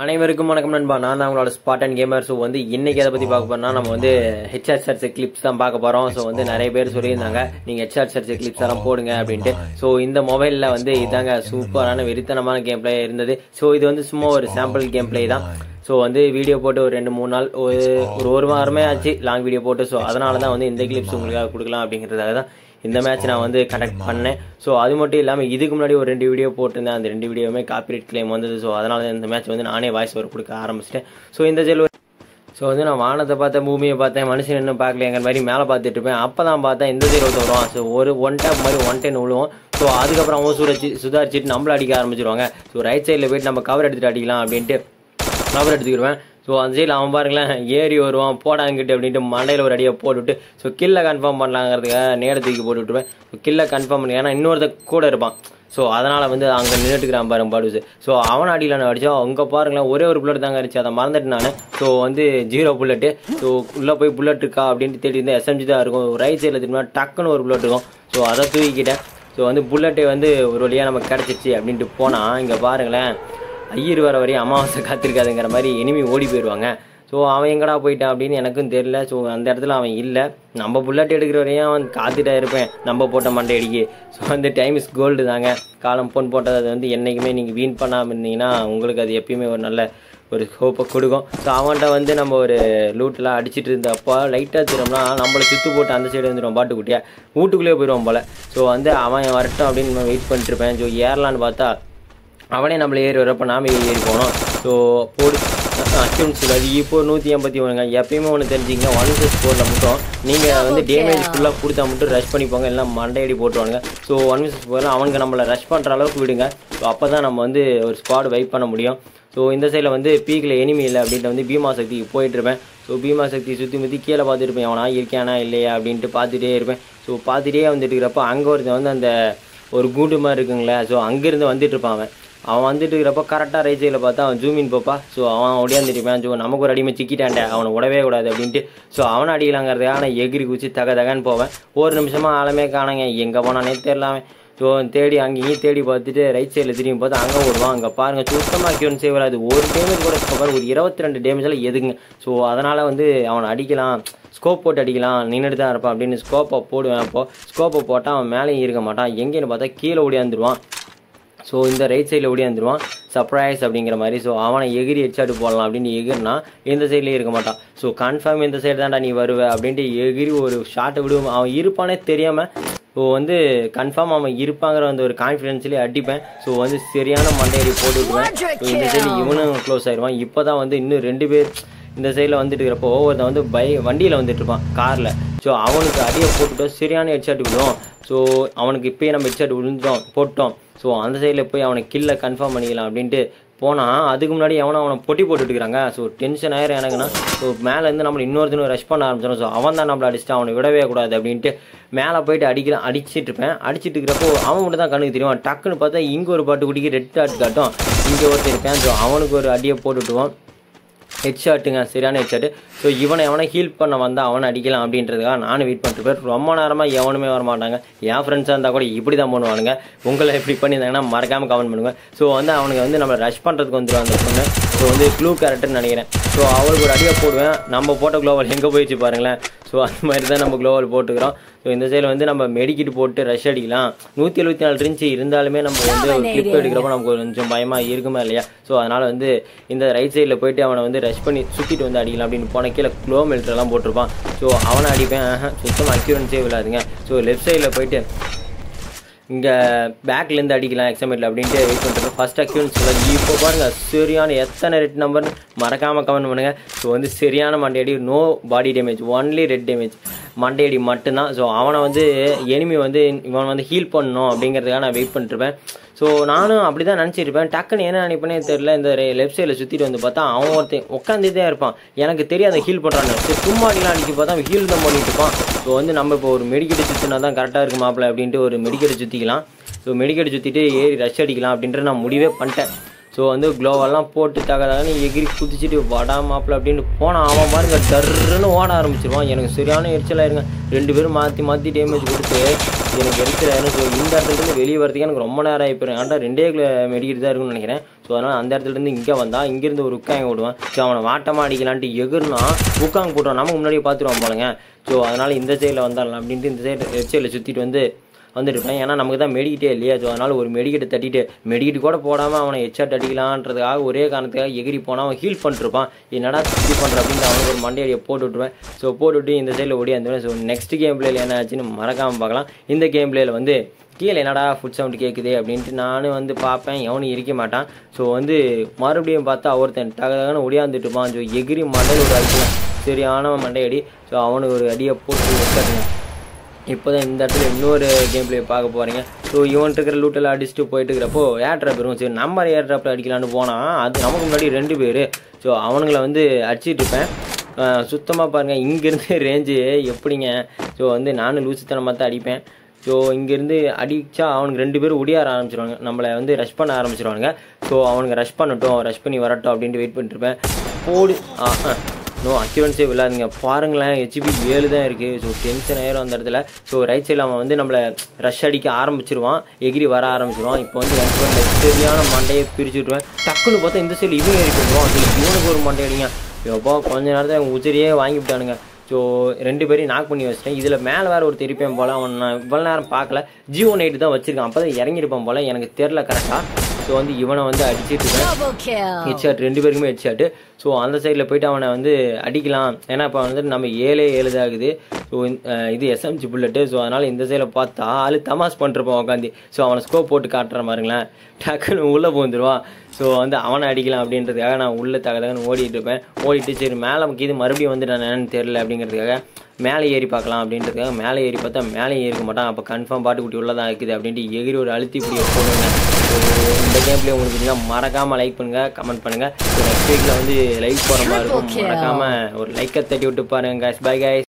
அனைவருக்கும் வணக்கம் நண்பா. நான் தான் உங்களோட ஸ்பாட்டன் கேமர். ஸோ இன்னைக்கு எதை பற்றி பார்க்க போறோம்னா நம்ம ஹெட்ஷாட் சர்ச் கிளிப்ஸ் தான் பார்க்க போகிறோம். ஸோ நிறைய பேர் சொல்லியிருந்தாங்க நீங்கள் ஹெட்ஷாட் சர்ச் கிளிப்ஸ் எல்லாம் போடுங்க அப்படின்ட்டு. ஸோ இந்த மொபைலில் இதாங்க சூப்பரான வெறித்தனமான கேம் பிளே இருந்தது. ஸோ இது சும்மா ஒரு சாம்பிள் கேம் பிளே தான். ஸோ வீடியோ போட்டு ஒரு 2-3 நாள் ஒரு வாரமே ஆச்சு லாங் வீடியோ போட்டு. ஸோ அதனால தான் இந்த கிளிப்ஸ் உங்களுக்காக கொடுக்கலாம் அப்படிங்கிறதுக்காக தான் இந்த மேட்ச் நான் கண்டக்ட் பண்ணேன். ஸோ அது மட்டும் இல்லாமல் இதுக்கு முன்னாடி ஒரு 2 வீடியோ போட்டிருந்தேன். அந்த 2 வீடியோவுமே காப்பிரைட் கிளைம் வந்தது. ஸோ அதனால இந்த மேட்ச் நானே வாய்ஸ் ஓவர் கொடுக்க ஆரம்பிச்சிட்டேன். ஸோ இந்த ஜெல் நான் வானத்தை பார்த்தேன், பூமியை பார்த்தேன், மனுஷன் இன்னும் பார்க்கலைங்கிற மாதிரி மேலே பார்த்துட்டு இருப்பேன். அப்போ தான் பார்த்தேன் இந்த ஜெல் வருவான். ஸோ ஒன் டேப் மாதிரி 1 10 விழுவோம். ஸோ அதுக்கப்புறம் அவங்க சுதாரிச்சிட்டு நம்மள அடிக்க ஆரம்பிச்சிருவாங்க. ஸோ ரைட் சைடில் போயிட்டு நம்ம கவர் எடுத்துட்டு அடிக்கலாம் அப்படின்ட்டு கவர் எடுத்துக்கிடுவேன். ஸோ அந்த சைடில் அவன் பாருங்களேன் ஏறி வருவான் போடாங்கிட்டு அப்படின்ட்டு மண்டையில் ஒரு அடியை போட்டுவிட்டு ஸோ கில்லை கன்ஃபார்ம் பண்ணலாங்கிறதுக்காக நேரத்துக்கு போட்டு விட்டுருவேன். ஸோ கில்லை கன்ஃபார்ம் பண்ணி ஏன்னா இன்னொருத்த கூட இருப்பான். ஸோ அதனால் அங்கே நின்றுட்டுக்கிறான் பாருங்க பாடுச்சு. ஸோ அவன் அடியில் நான் அடித்தோம். அங்கே பாருங்களேன் ஒரே ஒரு புல்லட் தாங்க அடிச்சு, அதை மறந்துட்டு நான். So 0 bullet. ஸோ உள்ளே போய் புல்லட் இருக்கா அப்படின்ட்டு தேடி இருந்தால் SMG தான் இருக்கும். ரைட் சைடில் திரும்ப டக்குன்னு ஒரு புல்லட் இருக்கும். ஸோ அதை தூக்கிக்கிட்டேன். ஸோ புல்லட்டே ஒரு வழியாக நமக்கு கிடச்சிச்சு அப்படின்ட்டு போனால் இங்கே பாருங்களேன் ஐயர் வர வரையும் அமாவாசை காத்திருக்காதுங்கிற மாதிரி எனிமி ஓடி போயிடுவாங்க. ஸோ அவன் எங்கடா போயிட்டான் அப்படின்னு எனக்கும் தெரியல. ஸோ அந்த இடத்துல அவன் இல்லை. நம்ம புல்லட் எடுக்கிற வரையும் அவன் காத்துட்டா இருப்பேன் நம்ம போட்ட மண்டை அடிக்கு. ஸோ டைம் இஸ் கோல்டு தாங்க. காலம் பொன் போட்டது அது என்றைக்குமே நீங்கள் வீண் பண்ணாமல் இருந்தீங்கன்னா உங்களுக்கு அது எப்பயுமே ஒரு நல்ல ஒரு ஹோப்பை கொடுக்கும். ஸோ அவன்கிட்ட நம்ம ஒரு லூட்டெலாம் அடிச்சுட்டு இருந்தப்போ லைட்டாக திரும்பினா நம்மளை சுற்று போட்டு அந்த சைடு வந்துடுவோம் பாட்டுக்குட்டியாக வீட்டுக்குள்ளேயே போயிடுவோம் போல். ஸோ அவன் வரட்டும் அப்படின்னு நான் வெயிட் பண்ணிட்டுருப்பேன். ஸோ ஏறலான்னு பார்த்தா அவனே நம்மளை ஏறி வரப்போ நாம ஏறி போனோம். ஸோ போடு அக்யூன்ஸ் அது இப்போ 181ங்க. எப்பயுமே ஒன்று தெரிஞ்சிங்க 1v4 மட்டும் நீங்கள் டேமேஜ் ஃபுல்லாக கொடுத்தா மட்டும் ரஷ் பண்ணிப்போங்க, எல்லாம் மண்டையடி போட்டுருவானுங்க. ஸோ 1v4 அவனுக்கு நம்மளை ரஷ் பண்ணுற அளவுக்கு விடுங்க. ஸோ அப்போ தான் நம்ம ஒரு ஸ்குவாட் வைப் பண்ண முடியும். ஸோ இந்த சைடில் பீக்கில் எனிமி இல்லை அப்படின்ட்டு பீமா சக்திக்கு போயிட்டுருப்பேன். ஸோ பீமா சக்தி சுற்றி கீழே பார்த்துருப்பேன் அவனா இருக்கானா இல்லையா அப்படின்ட்டு பார்த்துட்டே இருப்பேன். ஸோ பார்த்துட்டே இருக்கிறப்போ அங்கே ஒருத்தன் அந்த ஒரு கூண்டு மாதிரி இருக்குங்களே. ஸோ அங்கேருந்து வந்துட்டுருப்பான். அவன் வந்துட்டு இருக்கிறப்ப கரெக்டாக ரைட் சைடில் பார்த்தா அவன் ஜூமின் போப்பா. ஸோ அவன் ஒடியாந்துருப்பான். ஸோ நமக்கு ஒரு அடிமை சிக்கிட்டான்டே அவனை விடவே கூடாது அப்படின்ட்டு. ஸோ அவனை அடிக்கலாங்கிறதுக்காக நான் எகிரி குச்சி தகன்னு போவேன். ஒரு நிமிஷமாக ஆளுமே காணங்க, எங்கே போனானே தெரியலாமே. ஸோ தேடி அங்கேயும் தேடி பார்த்துட்டு ரைட் சைடில் திரும்பி பார்த்து அங்கே ஓடுவான். அங்கே பாருங்கள் சுத்தமாக கியூன் சேவ் வராது. ஒரு டேமேஜ் கூட பாருங்க, ஒரு 22 டேமேஜில் எதுங்க. ஸோ அதனால் அவனை அடிக்கலாம், ஸ்கோப் போட்டு அடிக்கலாம், நின்றுட்டு தான் இருப்பான் அப்படின்னு ஸ்கோப்பை போடுவேன். அப்போது ஸ்கோப்பை போட்டால் அவன் மேலேயும் இருக்க மாட்டான். எங்கேன்னு பார்த்தா கீழே ஓடியாந்துருவான். ஸோ இந்த ரைட் சைடில் ஓடியாந்துருவான் சர்ப்ரைஸ் அப்படிங்கிற மாதிரி. ஸோ அவனை எகிரி ஹெட்ஷாட் போடலாம் அப்படின்னு எகிரினா இந்த சைட்லேயே இருக்க மாட்டான். ஸோ கன்ஃபார்ம் இந்த சைடு தான்டா நீ வருவ அப்படின்ட்டு எகிரி ஒரு ஷாட்டை விடுவோம். அவன் இருப்பானே தெரியாமல் ஸோ கன்ஃபார்ம் அவன் இருப்பாங்கிற ஒரு கான்ஃபிடென்ஸ்லேயே அடிப்பேன். ஸோ சரியான மண்டையடி போட்டு விடுவேன். ஸோ இந்த சைடு இவனும் க்ளோஸ் ஆயிடுவான். இப்போ தான் இன்னும் 2 பேர் இந்த சைடில் வந்துட்டு இருக்கிறப்போ ஒருத்தன் வண்டியில் வந்துட்டு இருப்பான் காரில். ஸோ அவனுக்கு அடியை போட்டுட்டோம், சரியான ஹெட்ஷாட் விடுவோம். ஸோ அவனுக்கு இப்போயே நம்ம ஹெட்ஷாட் போட்டோம். ஸோ அந்த சைடில் போய் அவனை கில்லை கன்ஃபார்ம் பண்ணிக்கலாம் அப்படின்ட்டு போனால் அதுக்கு முன்னாடி அவனை பொட்டி போட்டுட்டுருக்காங்க. ஸோ டென்ஷன் ஆயிரும் எனக்குன்னா. ஸோ மேலேருந்து நம்மளை இன்னொருத்தனும் ரஷ் பண்ண ஆரம்பிச்சிடும். ஸோ அவன் தான் நம்மளை அடிச்சுட்டு அவனை விடவே கூடாது அப்படின்ட்டு மேலே போயிட்டு அடிச்சிட்டு இருப்பேன். அடிச்சிட்டு இருக்கிறப்போ அவன் மட்டும் தான் கண்ணுக்கு தெரியும். டக்குன்னு பார்த்தா இங்கே ஒரு பாட்டு குடிக்கி ரெட் டாட் காட்டும், இங்கே ஒருத்தர் இருப்பேன். ஸோ அவனுக்கு ஒரு அடியை போட்டுவிட்டுவோம். ஹெட்ஷாட்டுங்க, சரியான ஹெட்ஷாட்டு. ஸோ எவனை ஹீல் பண்ண வந்தால் அவனை அடிக்கலாம் அப்படின்றதுக்காக நானும் வெயிட் பண்ணிட்டுருப்பேன். ரொம்ப நேரமாக எவனுமே வரமாட்டாங்க. என் ஃப்ரெண்ட்ஸாக இருந்தால் கூட இப்படி தான் பண்ணுவானுங்க. உங்களை எப்படி பண்ணியிருந்தாங்கன்னா மறக்காமல் கமெண்ட் பண்ணுங்கள். ஸோ அவனுக்கு நம்மளை ரஷ் பண்ணுறதுக்கு வந்துடுவான் அந்த பொண்ணு. ஸோ க்ளூ கேரக்டர்னு நினைக்கிறேன். ஸோ அவளுக்கு ஒரு அடியை போடுவேன். நம்ம போட்ட க்ளோவல் எங்கே போயிடுச்சு பாருங்களேன். ஸோ அந்த மாதிரி தான் நம்ம க்ளோவல் போட்டுக்கிறோம். ஸோ இந்த சைடில் நம்ம மெடிக்கிட்டு போட்டு ரஷ் அடிக்கலாம். 174 இருந்துச்சு இருந்தாலுமே நம்ம ஒரு கிளிப் எடுக்கிறப்போ நமக்கு கொஞ்சம் பயமாக இருக்குமா இல்லையா. ஸோ அதனால் இந்த ரைட் சைடில் போயிட்டு அவனை ரஷ் பண்ணி சுற்றிட்டு அடிக்கலாம் அப்படின்னு போன கீழே க்ளோ மெல்ட்ரெல்லாம் போட்டிருப்பான். ஸோ அவனை அடிப்பேன். சுத்தமாக அக்யூரன்ஸே விடாதுங்க. ஸோ லெஃப்ட் சைடில் போயிட்டு இங்கே பேக்லேருந்து அடிக்கலாம் எக்ஸாமேட்டில் அப்படின்ட்டு வெயிட் பண்ணுறது. ஃபஸ்ட் அக்யூரன்ஸ் இப்போ பாருங்கள் சரியான எத்தனை ரெட் நம்பர்னு மறக்காமல் கமெண்ட் பண்ணுங்கள். ஸோ சரியான மண்டையடி, no body damage, only red damage, மண்டையடி மட்டும்தான். ஸோ அவனை எனிமி இவன் ஹீல் பண்ணணும் அப்படிங்கிறதுக்காக நான் வெயிட் பண்ணிட்டுருப்பேன். ஸோ நானும் அப்படி தான் நினச்சிருப்பேன். டக்குன்னு என்ன நினைப்பேனே தெரியல. இந்த லெஃப்ட் சைடில் சுற்றிட்டு பார்த்தா அவன் ஒருத்தன் உட்காந்துட்டே இருப்பான். எனக்கு தெரியாது ஹீல் பண்ணுறான்னு. சரி சும்மா அடிலாம் அடிச்சு பார்த்தா அவன் ஹீல் தான் பண்ணிட்டு இருப்பான். ஸோ நம்ம இப்போ ஒரு மெடிக்கெட்டு சுற்றினா தான் கரெக்டாக இருக்கு மாப்பிள்ள அப்படின்ட்டு ஒரு மெடிக்கெட்டு சுற்றிக்கலாம். ஸோ மெடிக்கெட்டு சுற்றிட்டு ஏறி ரஷ் அடிக்கலாம் அப்படின்ற நான் முடிவே பண்ணிட்டேன். ஸோ வந்து க்ளோவெல்லாம் போட்டு தகதான்னு எகிரி குதிச்சுட்டு வடா மாப்பிள்ள அப்படின்ட்டு போனால் அவன் பாருங்க டர்ன்னு ஓட ஆரம்பிச்சிருவான். எனக்கு சரியான எரிச்சலாயிருங்க. 2 பேரும் மாற்றி மாற்றி டேமேஜ் கொடுத்து எனக்கு எரிச்சலாயிரும். ஸோ இந்த இடத்துலேருந்து வெளியே வரதுக்கு எனக்கு ரொம்ப நேரம் ஆகிப்போம். ஏன்டா 2 மெடிக்கிட்டு தான் இருக்குன்னு நினைக்கிறேன். ஸோ அதனால் அந்த இடத்துலேருந்து இங்கே வந்தால் இங்கேருந்து ஒரு உக்காங்க விடுவான். ஸோ அவனை வாட்டமாக அடிக்கலான்ட்டு எகுர்னா உக்காங்க போட்டுவான். நமக்கு முன்னாடியே பார்த்துருவான் போலங்க. ஸோ அதனால் இந்த சைடில் வந்தாலும் அப்படின்ட்டு இந்த சைடில் சுற்றிட்டு வந்துருப்பேன். ஏன்னா நமக்கு தான் மெடிக்கிட்டே இல்லையா. ஸோ அதனால் ஒரு மெடிக்கிட்ட தட்டிட்டு மெடிக்கிட்டு கூட போடாமல் அவனை ஹெட்ஷாட் அடிக்கலான்றதுக்காக ஒரே காரணத்துக்காக எகிரி போனால் அவன் ஹீல் பண்ணிருப்பான். என்னடா ஹீல் பண்ணுற அப்படின்னு அவனுக்கு ஒரு மண்டையடியை போட்டு விட்டுருவேன். ஸோ போட்டுவிட்டு இந்த சைடில் ஓடியாந்துருவேன். ஸோ நெக்ஸ்ட் கேம் பிளேயில் என்ன ஆச்சுன்னு மறக்காமல் பார்க்கலாம். இந்த கேம் பிளேயில் வந்து கீழே என்னடா ஃபுட் சவுண்ட் கேட்குது அப்படின்ட்டு நானும் வந்து பார்ப்பேன். எவனும் இருக்க மாட்டான். ஸோ வந்து மறுபடியும் பார்த்தா ஒருத்தன் டகன்னு ஒடியாந்துட்டு இருப்பான். ஸோ எகிரி மண்டையில் ஒரு அடிக்கலாம் சரியான மண்டையடி. ஸோ அவனுக்கு ஒரு அடியை போட்டு வச்சுருங்க. இப்போ தான் இந்த இடத்துல இன்னொரு கேம் பிளே பார்க்க போகிறீங்க. ஸோ இவன்ட்டு இருக்கிற லூட்டெல்லாம் அடிச்சுட்டு போயிட்டு இருக்கிறப்போ ஏர் ட்ராப் இருக்கும். சரி நம்ம ஏர் ட்ராப்பில் அடிக்கலான்னு போனால் அது நமக்கு முன்னாடி 2 பேர். ஸோ அவனுங்களை வந்து அடிச்சிட்டு இருப்பேன். சுத்தமாக பாருங்கள் இங்கேருந்து ரேஞ்சு எப்படிங்க. ஸோ வந்து நானும் லூசித்தனமாக தான் அடிப்பேன். ஸோ இங்கேருந்து அடித்தா அவனுக்கு 2 பேரும் ஒடியார ஆரம்பிச்சிருவாங்க. நம்மளை வந்து ரஷ் பண்ண ஆரம்பிச்சிருவானுங்க. ஸோ அவனுக்கு ரஷ் ரஷ் பண்ணி வரட்டும் அப்படின்ட்டு வெயிட் பண்ணிட்டுருப்பேன். போடு நோ அக்யூரன்ஸே விளாடுங்க. பாருங்களேன் ஹெச்பி 7 தான் இருக்குது. ஸோ டென்ஷன் ஆயிரும் அந்த இடத்துல. ஸோ ரைட் சைடில் அவன் வந்து நம்மளை ரஷ் அடிக்க ஆரம்பிச்சிருவான். எகிரி வர ஆரம்பிச்சிருவான். இப்போ வந்து எனக்கு சரியான மண்டையை பிரிச்சு விட்டுருவேன். டக்குன்னு பார்த்தா இந்த சைடில் இவன் ஏறி போடுவான். இவனுக்கு ஒரு மண்டை அடிங்க. எப்போ கொஞ்ச நேரத்தில் அவங்க உச்சரியே வாங்கி விட்டானுங்க. ஸோ 2 பேரையும் நாக் பண்ணி வச்சிட்டேன். இதில் மேலே வேறு ஒரு தெரிப்பேன் போல். அவன் நான் இவ்வளோ நேரம் பார்க்கல. G1 தான் வச்சிருக்கான். அப்போ தான் இறங்கியிருப்பான் போல். எனக்கு தெரில கரெக்டாக. ஸோ வந்து இவனை வந்து அடிச்சுட்டு இருக்கேன். ஹெட்ஷாட் 2 பேருக்குமே ஹெட்ஷாட்டு. ஸோ அந்த சைடில் போய்ட்டு அவனை வந்து அடிக்கலாம். ஏன்னா இப்போ வந்துட்டு நம்ம 7 தான் ஆகுது. ஸோ இது SMG புல்லட்டு. ஸோ அதனால் இந்த சைடில் பார்த்தா ஆள் தமாஸ் பண்ணிருப்பான் உட்காந்து. ஸோ அவனை ஸ்கோப் போட்டு காட்டுற மாதிரிங்களேன். டக்குன்னு உள்ளே போந்துருவான். ஸோ வந்து அவனை அடிக்கலாம் அப்படின்றதுக்காக நான் உள்ளே தகன்னு ஓடிட்டு இருப்பேன். ஓடிட்டு சரி மேலே இது மறுபடியும் வந்து நான் என்னன்னு தெரில அப்படிங்கிறதுக்காக மேலே ஏறி பார்க்கலாம் அப்படின்றதுக்காக மேலே ஏறி பார்த்தா மேலே ஏறிக்க மாட்டான். அப்போ கன்ஃபார்ம் பாட்டுக்குட்டி உள்ளதான் இருக்குது அப்படின்ட்டு எகிரி ஒரு அழுத்தி இப்படி போடுங்க. ஸோ இந்த கேம்லேயே உங்களுக்கு பார்த்தீங்கன்னா மறக்காமல் லைக் பண்ணுங்கள், கமெண்ட் பண்ணுங்கள். ஸோ நெக்ஸ்ட் வீக்கில் வந்து லைக் போகிற மாதிரி இருக்கும். மறக்காமல் ஒரு லைக்கை தட்டி விட்டு பாருங்க. Bye guys.